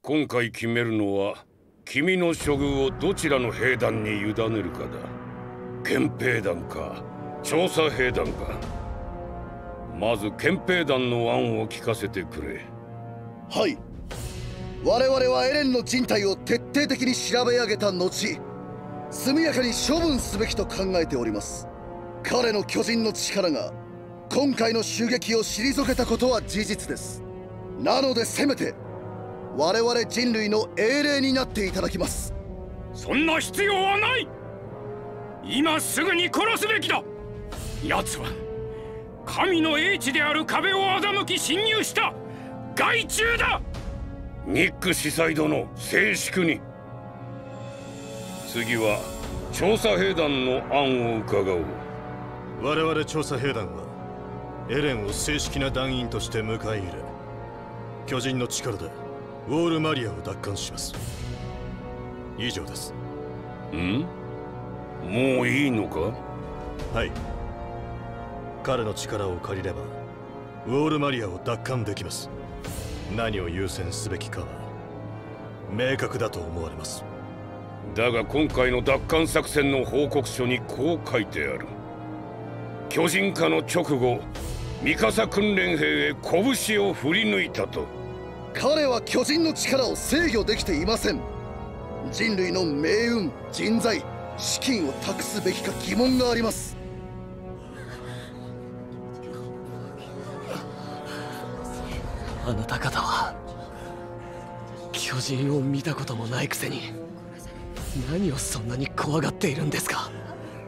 今回決めるのは君の処遇をどちらの兵団に委ねるかだ。憲兵団か調査兵団か。まず憲兵団の案を聞かせてくれ。 はい。我々はエレンの人体を徹底的に調べ上げた後、速やかに処分すべきと考えております。彼の巨人の力が今回の襲撃を退けたことは事実です。なのでせめて我々人類の英霊になっていただきます。 そんな必要はない。今すぐに殺すべきだ。奴は神の英知である壁を欺き侵入した害虫だ。 ニック司祭殿、静粛に。次は調査兵団の案を伺おう。 我々調査兵団はエレンを正式な団員として迎え入れ、巨人の力でウォールマリアを奪還します。以上です。 もういいのか？ はい。彼の力を借りればウォールマリアを奪還できます。何を優先すべきかは明確だと思われます。 だが今回の奪還作戦の報告書にこう書いてある。巨人化の直後、ミカサ訓練兵へ拳を振り抜いたと。 彼は巨人の力を制御できていません。人類の命運、人材、資金を託すべきか疑問があります。 あなた方は巨人を見たこともないくせに何をそんなに怖がっているんですか？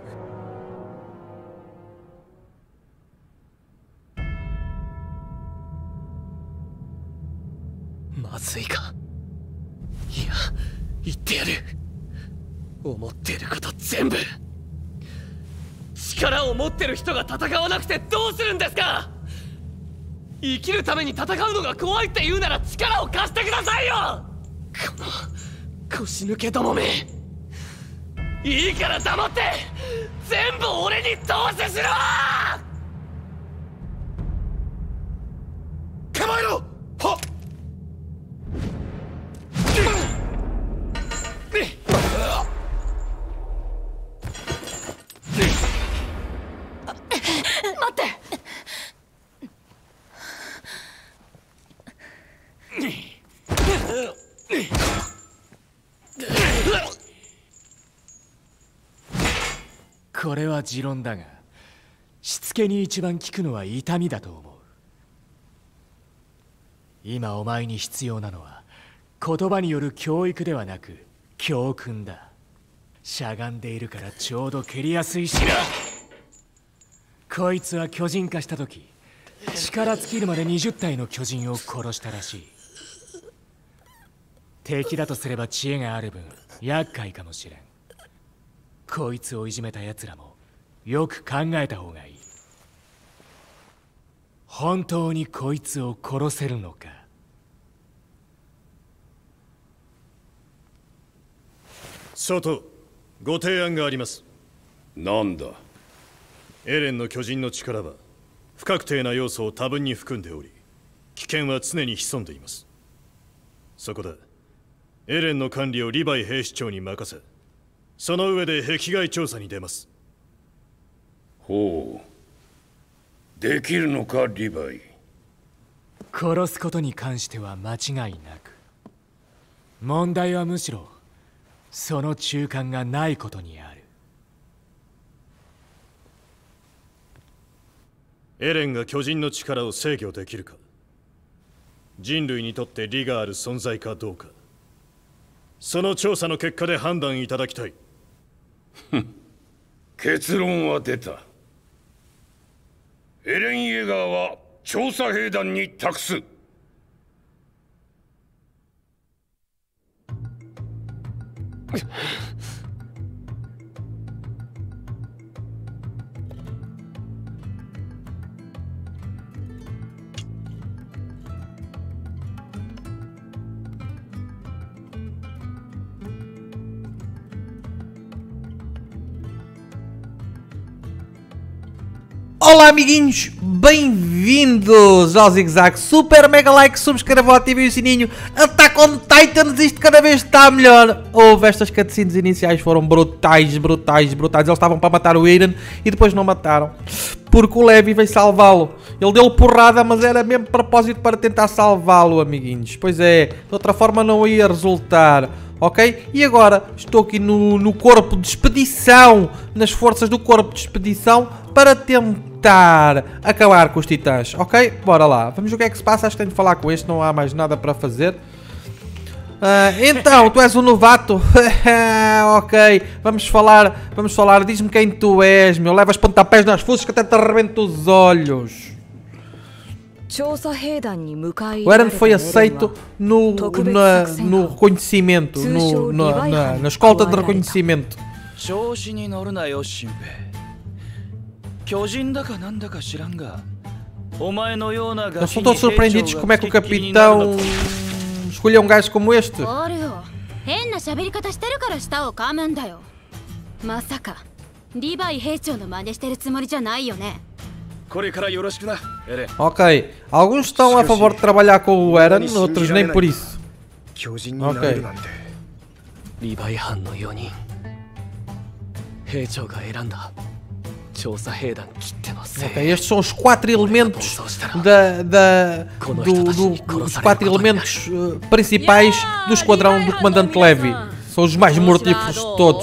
まずいか。いや、言ってやる。思っていること全部。力を持ってる人が戦わなくてどうするんですか？生きるために戦うのが怖いって言うなら力を貸してくださいよ。この腰抜けどもめ、いいから黙って全部俺に投資しろ。 構えろ。はっ。 待って。 これは持論だが、しつけに一番効くのは痛みだと思う。今お前に必要なのは言葉による教育ではなく教訓だ。しゃがんでいるからちょうど蹴りやすいしな。こいつは巨人化した時、力尽きるまで20体の巨人を殺したらしい。敵だとすれば知恵がある分厄介かもしれん。こいつをいじめた奴らもよく考えた方がいい。本当にこいつを殺せるのか。 総統、ご提案があります。 なんだ？ エレンの巨人の力は不確定な要素を多分に含んでおり、危険は常に潜んでいます。そこでエレンの管理をリヴァイ兵士長に任せ、その上で壁外調査に出ます。 ほう、できるのかリヴァイ。 殺すことに関しては間違いなく、問題はむしろその中間がないことにある。 エレンが巨人の力を制御できるか、人類にとって利がある存在かどうか、その調査の結果で判断いただきたい。 結論は出た。エレン・イェガーは調査兵団に託す。 Olá amiguinhos, bem-vindos ao Zig Zag. Super mega like, subscrevam, ativem o sininho. Attack on Titan Titans, isto cada vez está melhor. Houve estas cutscenes iniciais, foram brutais. Eles estavam para matar o Eren e depois não mataram. Porque o Levi veio salvá-lo. Ele deu-lhe porrada, mas era mesmo de propósito para tentar salvá-lo, amiguinhos. Pois é, de outra forma não ia resultar. Ok? E agora estou aqui no corpo de expedição, nas forças do corpo de expedição, para tentar acabar com os titãs. Ok? Bora lá. Vamos ver o que é que se passa. Acho que tenho de falar com este, não há mais nada para fazer. Então, tu és um novato? Ok, vamos falar. Diz-me quem tu és, meu. Levas pontapés nas fuças que até te arrebento os olhos. O Eren foi aceito no reconhecimento, na escolta de reconhecimento. Não são todos surpreendidos como é que o capitão escolheu um gajo como este. Ok, alguns estão a favor de trabalhar com o Eren, outros nem por isso. Ok. Ok, estes são os 4 elementos dos 4 elementos principais do esquadrão do comandante Levi. São os mais mortíferos de todos.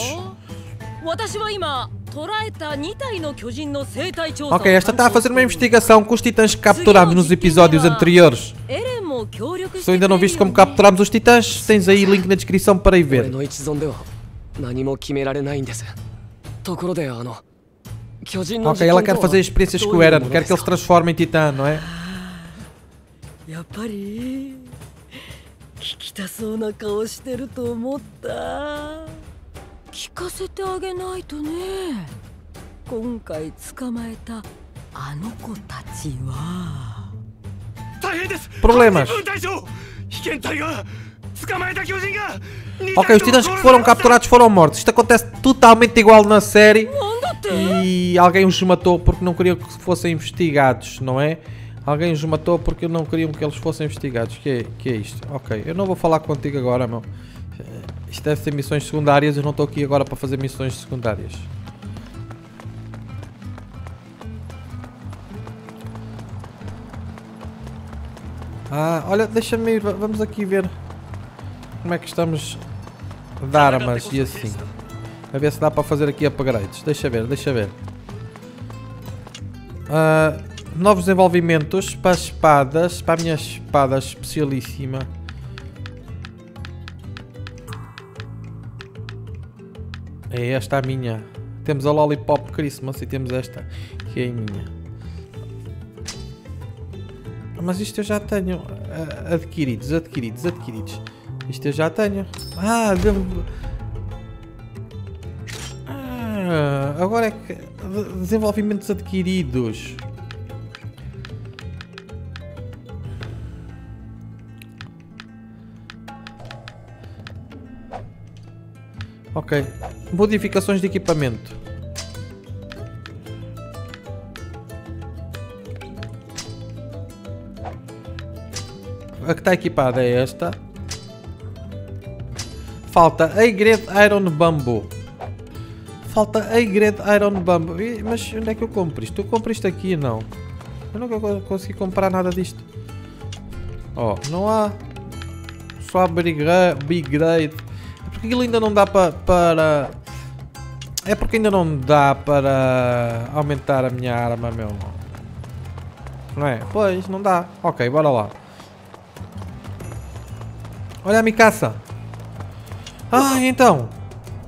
Ok, esta está a fazer uma investigação com os titãs que capturámos nos episódios anteriores. Se ainda não viste como capturámos os titãs, tens aí link na descrição para ir ver. Ok, ela quer fazer experiências com o Eren, quer que ele se transforme em titã, não é? Problemas. Ok, os titãs que foram capturados foram mortos. Isto acontece totalmente igual na série. E alguém os matou porque não queriam que fossem investigados, não é? Alguém os matou porque não queriam que eles fossem investigados. Que é isto? Ok, eu não vou falar contigo agora, meu. Isto deve ser missões secundárias. Eu não estou aqui agora para fazer missões secundárias. Olha, deixa-me ir. Vamos aqui ver como é que estamos de armas e assim. A ver se dá para fazer aqui upgrades. Deixa ver. Novos desenvolvimentos para as espadas. Para a minha espada especialíssima. É esta a minha. Temos a Lollipop Christmas e temos esta que é a minha. Mas isto eu já tenho. Adquiridos. Isto eu já tenho. Agora é que... Desenvolvimentos adquiridos. Ok. Modificações de equipamento. A que está equipada é esta. Falta a Great Iron Bamboo. Mas onde é que eu compro isto? Eu compro isto aqui, não. Eu nunca consegui comprar nada disto. Não há. Só há Big Grade. É porque aquilo ainda não dá para... É porque ainda não dá para aumentar a minha arma, meu. Não é? Pois, não dá. Ok, bora lá. Olha a Mikasa. Então.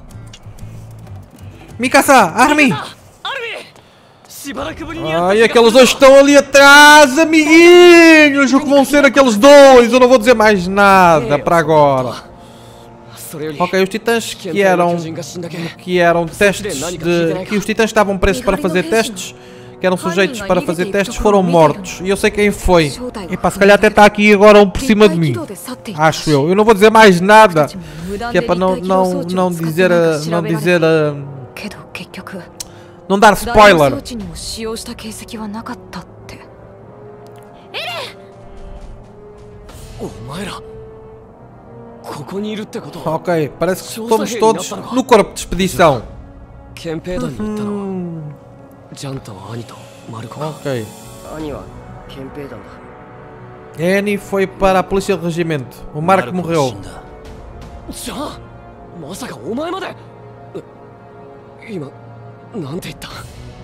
Mikasa, Armin! E aqueles dois estão ali atrás, amiguinhos! O que vão ser aqueles dois? Eu não vou dizer mais nada para agora. Ok, os titãs que eram testes de... Que os titãs estavam presos para fazer testes, que eram sujeitos para fazer testes, foram mortos. E eu sei quem foi. Epá, se calhar até está aqui agora um por cima de mim. Acho eu. Eu não vou dizer mais nada. Que é para não dizer... Não dar spoiler. ここにいるってことは Ok, parece que estamos todos no corpo de expedição. 憲兵団に行ったのはジャンと兄とマルコか Ok. 兄は憲兵団だ。 Annie foi para a polícia do regimento. O Marco morreu. じゃあまさかお前まで今なんて言った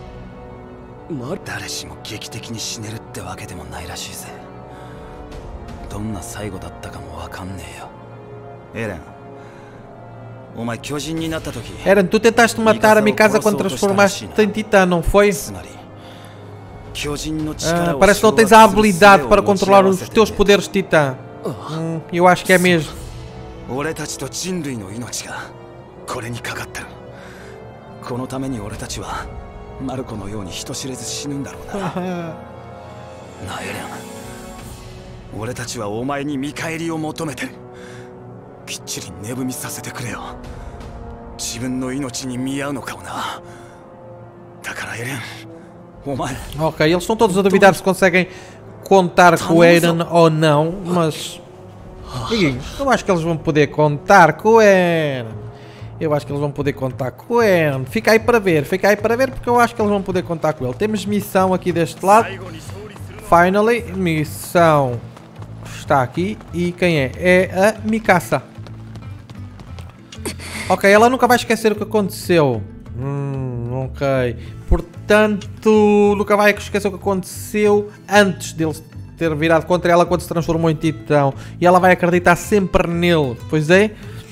誰しも劇的に死ねるってわけでもないらしいぜ。どんな最後だったかもわかんねえよ。エレン、お前巨人になった時 Eren, tu tentaste matar a Mikasa quando transformaste em titã, não foi? Parece que não tens a habilidade para controlar os teus poderes titã. Eu acho que é mesmo. 俺たちと人類の命がこれにかかってる。このために俺たちはマルコのように人知れず死ぬんだろうな。なあエレン、俺たちはお前に見返りを求めてる。きっちり値踏みさせてくれよ。自分の命に見合うのかもな。だからエレン、お前。 Ok, eles estão todos a duvidar se conseguem contar com o Eren ou não, mas... Amiguinhos, eu acho que eles vão poder contar com o Eren. Eu acho que eles vão poder contar com o Eren. Fica aí para ver porque eu acho que eles vão poder contar com ele. Temos missão aqui deste lado. Finally, missão está aqui. E quem é? É a Mikasa. Ok, ela nunca vai esquecer o que aconteceu. Ok. Portanto, nunca vai esquecer o que aconteceu antes dele ter virado contra ela quando se transformou em titã. E ela vai acreditar sempre nele. Pois é?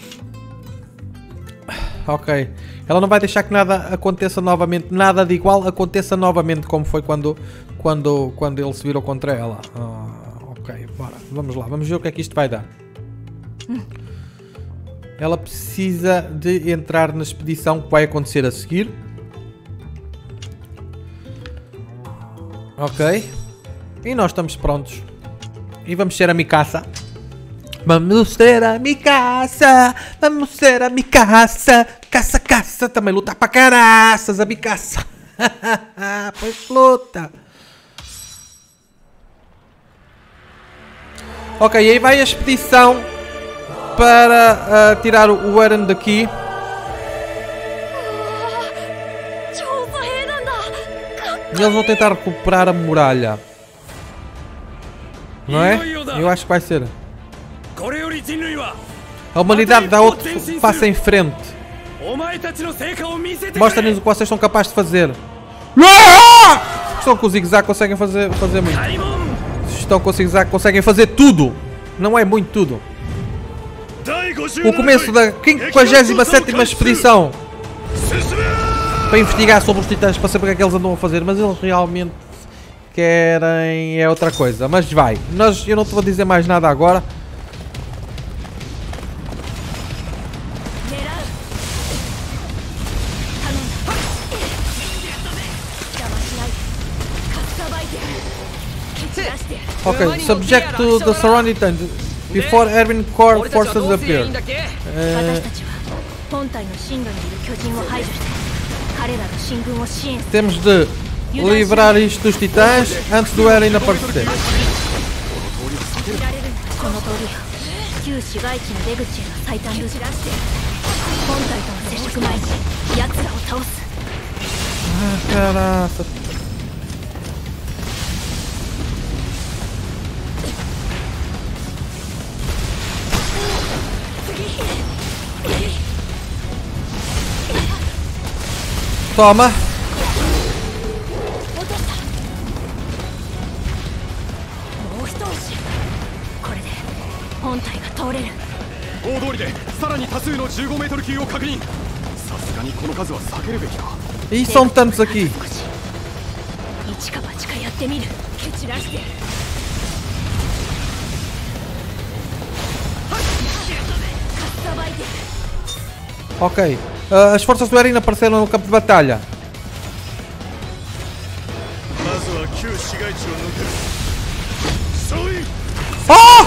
Ok. Ela não vai deixar que nada aconteça novamente. Nada de igual aconteça novamente como foi quando ele se virou contra ela. Ok, bora. Vamos lá. Vamos ver o que é que isto vai dar. Ela precisa de entrar na expedição que vai acontecer a seguir. Ok. E nós estamos prontos. E vamos ser a Mikasa. Vamos ser a Mikasa. Vamos ser a Mikasa. Caça, caça. Também luta para caraças a Mikasa. Pois luta. Ok, aí vai a expedição para tirar o Eren daqui. E eles vão tentar recuperar a muralha. Não é? Eu acho que vai ser. A humanidade dá outro passo em frente. Mostra-nos o que vocês são capazes de fazer. Estão com o zigue-zague, conseguem fazer muito. Estão com o zigue-zague, conseguem fazer tudo. Não é muito tudo. O começo da 57ª expedição para investigar sobre os titãs, para saber o que é que eles andam a fazer, mas eles realmente querem é outra coisa. Mas vai, eu não te vou dizer mais nada agora. Ok, subject to the surrounding time before Erwin core forces appear. Temos de livrar isto dos titãs antes do Eren aparecer. Caraca. Toma. E são tantos aqui. Ok. As forças do Eren apareceram no campo de batalha. Oh!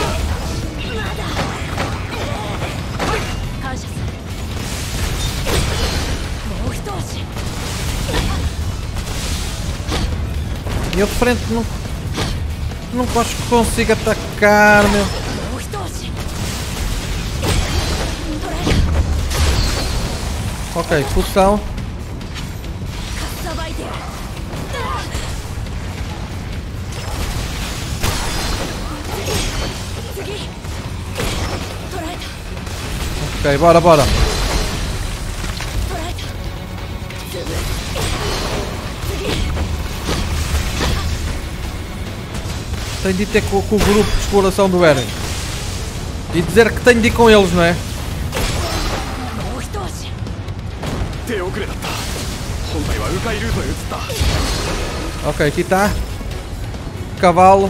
Eu de frente não consigo atacar, meu. Ok, poção. Ok, bora, bora. Tenho de ir ter com o grupo de exploração do Eren. E dizer que tenho de ir com eles, não é? Ok, aqui está. Cavalo.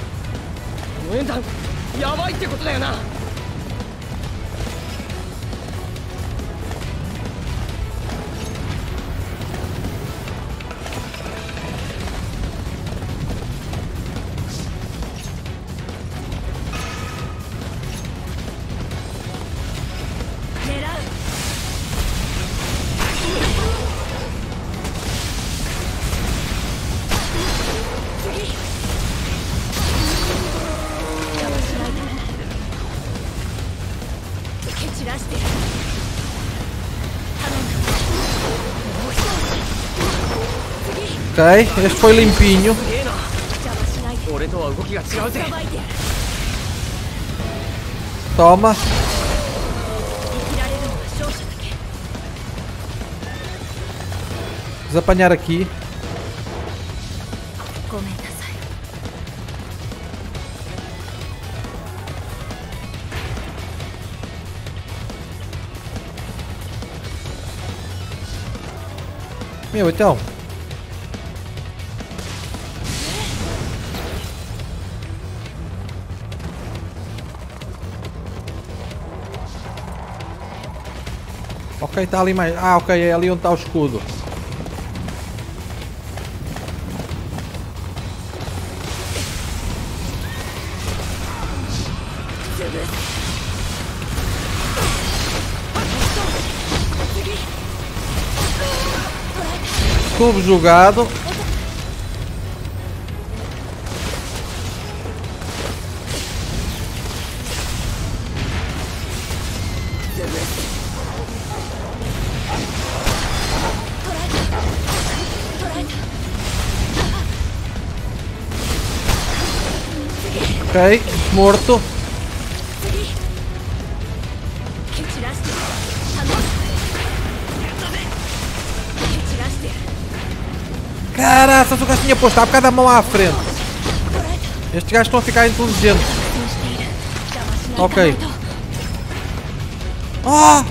Ok, este foi limpinho. Toma. Vamos apanhar aqui. Meu, então. Ok, está ali mais. Ah, ok, é ali onde está o escudo. Subjugado. Ok, morto. Caraca, o gajo tinha posto há bocado a mão à frente. Estes gajos estão a ficar inteligentes. Ok. Oh!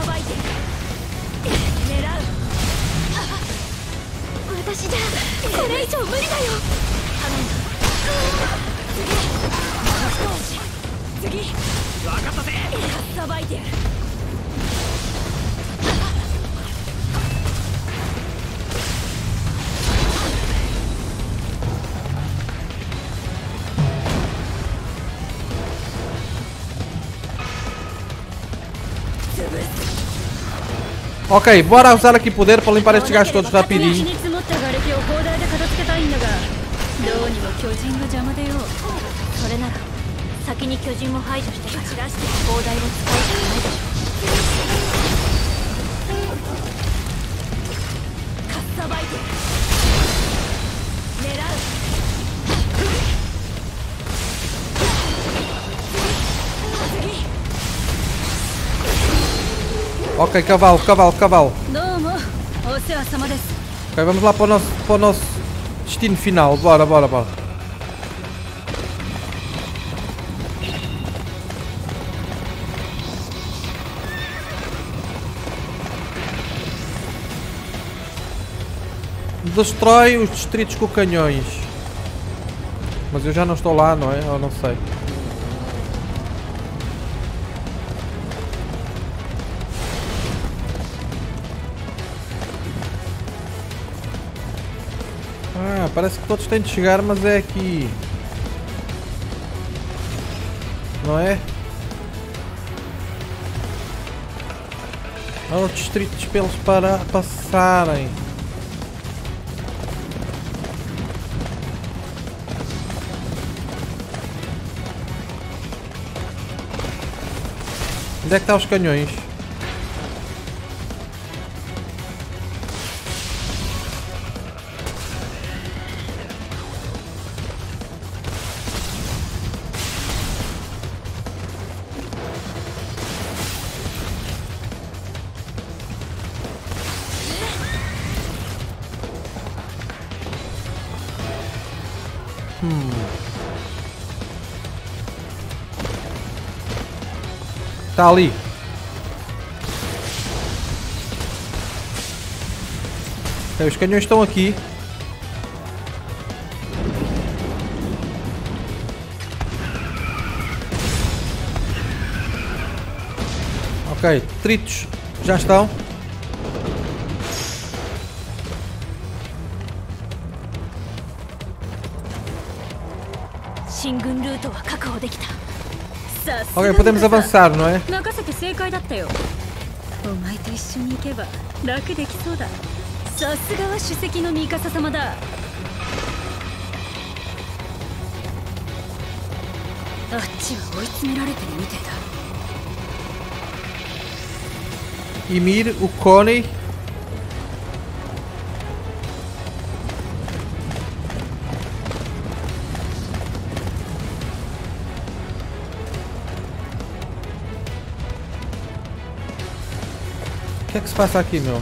Ok, bora usar aqui poder para limpar estes gajos todos rapidinho. Ok, cavalo, cavalo, cavalo. Ok, vamos lá para o nosso destino final. Bora, bora, bora. Destrói os distritos com canhões. Mas eu já não estou lá, não é? Eu não sei. Ah, parece que todos têm de chegar, mas é aqui. Não é? Há os distritos para eles para passarem. Onde é que estão os canhões? Está ali. Ok, os canhões estão aqui. Ok, detritos já estão. Ok, podemos avançar, não é? 任せて正解だったよ。お前と一緒に行けば楽できそうだ。さすがは主席のミカサ様だ。あっちは追い詰められてるみてえだ。 Ymir, o Coney. O que é que se passa aqui, meu?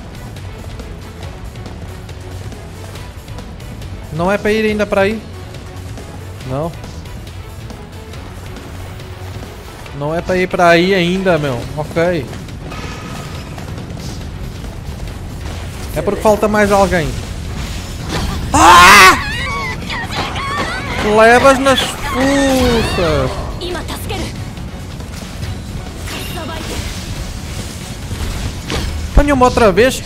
Não é para ir ainda para aí? Não. Não é para ir para aí ainda, meu. Ok. É porque falta mais alguém. Ah! Levas nas fuças. Apanhou-me outra vez.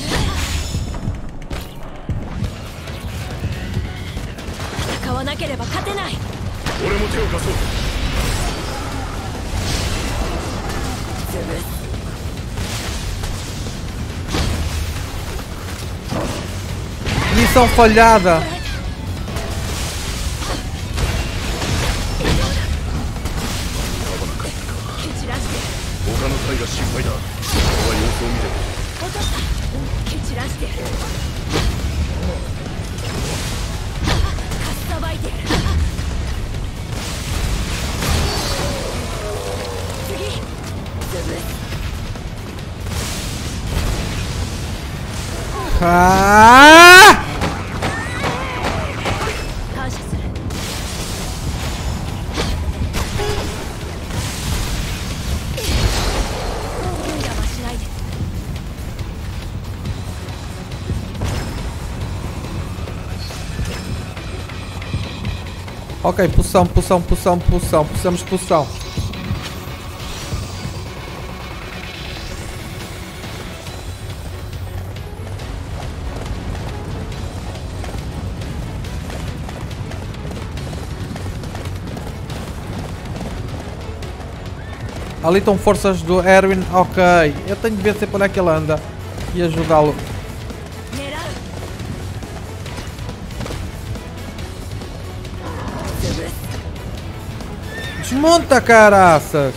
Missão falhada. Ah! Ok, pulsão, pulsão, pulsão, pulsão. Precisamos de pulsão. Ali estão forças do Erwin. Ok, eu tenho de ver sempre onde é que ele anda e ajudá-lo. Desmonta, caraças!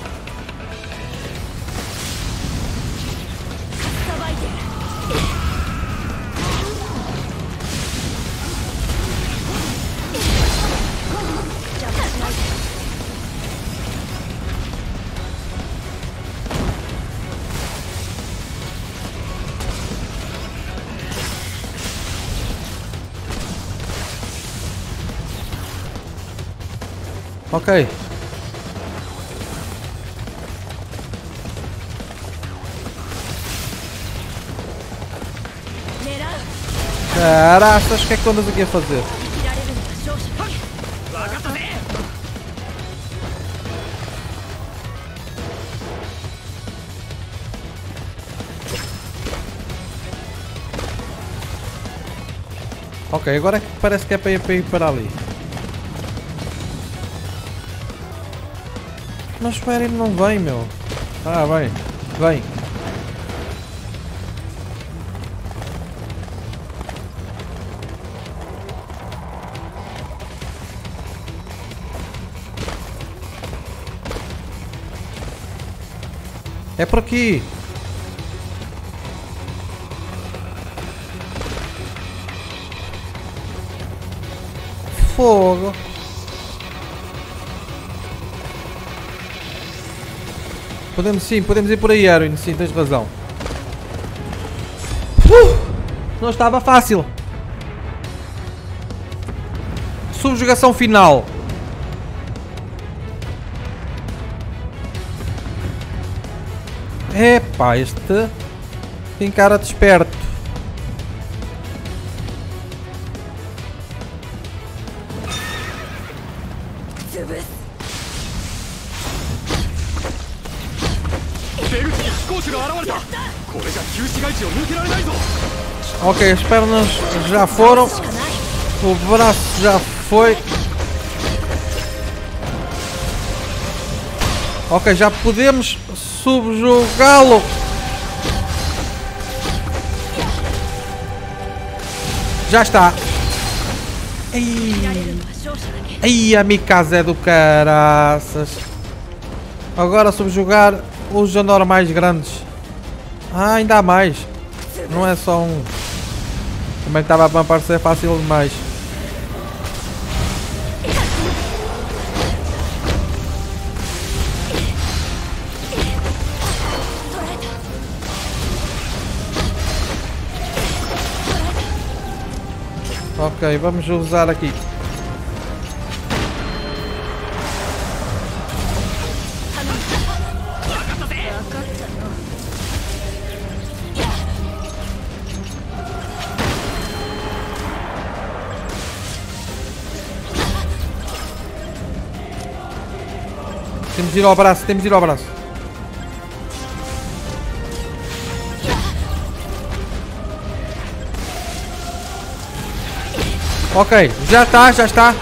Ok. Caraças, o que é que tu andas aqui a fazer? Ok, agora é que parece que é para ir para ali. Mas espera, ele não vem, meu. Ah, vem. Vem. É por aqui. Fogo. Podemos sim, podemos ir por aí, Erwin. Sim, tens razão. Não estava fácil. subjugação final. Epá, este tem cara de esperto. Ok, as pernas já foram. O braço já foi. Ok, já podemos subjugá-lo. Já está. Ai, a Mikasa é do caraças. Agora subjugar os anormais grandes. Ah, ainda há mais. Não é só um. Também estava a parecer fácil demais. Ok, vamos usar aqui. Temos de ir ao braço, temos de ir ao braço. Ok, já está, já está.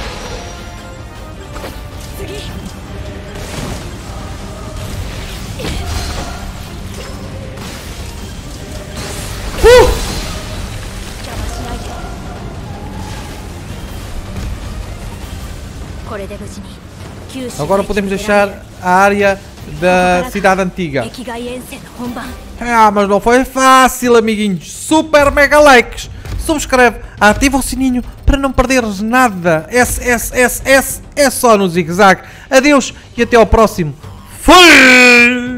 Agora podemos deixar a área da cidade antiga. Ah, mas não foi fácil, amiguinhos. Super mega likes. Subscreve, ativa o sininho para não perderes nada. É só no zigue-zague. Adeus e até ao próximo. Fui!